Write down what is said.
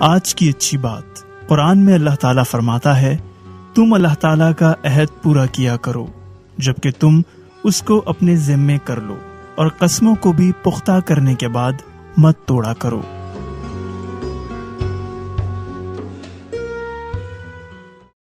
आज की अच्छी बात, कुरान में अल्लाह ताला फरमाता है, तुम अल्लाह ताला का अहद पूरा किया करो जबकि तुम उसको अपने जिम्मे कर लो, और कस्मों को भी पुख्ता करने के बाद मत तोड़ा करो।